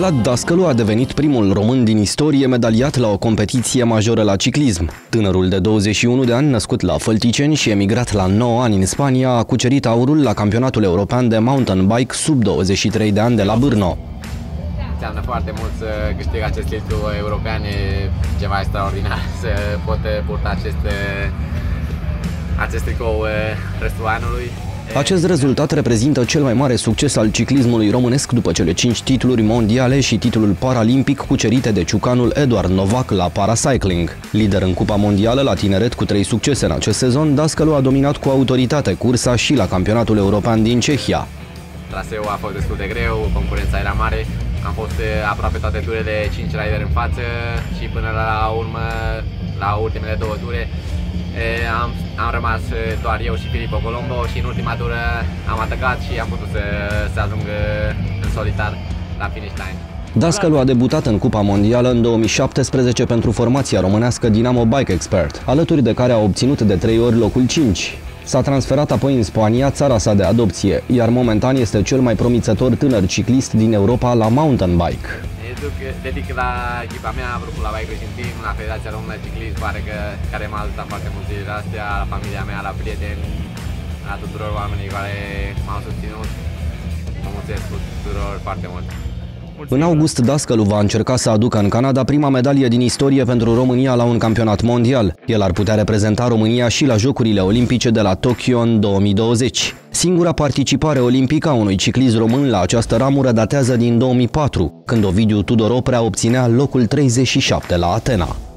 Vlad Dascălu a devenit primul român din istorie medaliat la o competiție majoră la ciclism. Tânărul de 21 de ani, născut la Fălticeni și emigrat la 9 ani în Spania, a cucerit aurul la campionatul european de mountain bike sub 23 de ani de la Brno. Înseamnă foarte mult să câștig acest titlu european, e ceva extraordinar să pot purta acest tricou restul anului. Acest rezultat reprezintă cel mai mare succes al ciclismului românesc după cele 5 titluri mondiale și titlul paralimpic cucerite de ciucanul Eduard Novac la paracycling. Lider în Cupa Mondială la tineret cu 3 succese în acest sezon, Dascălu a dominat cu autoritate cursa și la campionatul european din Cehia. Traseul a fost destul de greu, concurența era mare, am fost aproape toate turele 5 rideri în față și până la urmă, la ultimele 2 ture, am rămas doar eu și Filippo Colombo și în ultima tură am atacat și am putut să ajung în solitar la finish line. Dascălu a debutat în Cupa Mondială în 2017 pentru formația românească Dinamo Bike Expert, alături de care a obținut de 3 ori locul 5. S-a transferat apoi în Spania, țara sa de adopție, iar momentan este cel mai promițător tânăr ciclist din Europa la mountain bike. Dedic la echipa mea, grupul la Bike Racing Team, la Federația Română de Ciclism, care m-a ajutat foarte mult zilele astea, la familia mea, la prieteni, la tuturor oamenii care m-au susținut. Vă mulțumesc tuturor foarte mult. În august, Dascălu va încerca să aducă în Canada prima medalie din istorie pentru România la un campionat mondial. El ar putea reprezenta România și la Jocurile Olimpice de la Tokyo în 2020. Singura participare olimpică a unui ciclist român la această ramură datează din 2004, când Ovidiu Tudor Oprea obținea locul 37 la Atena.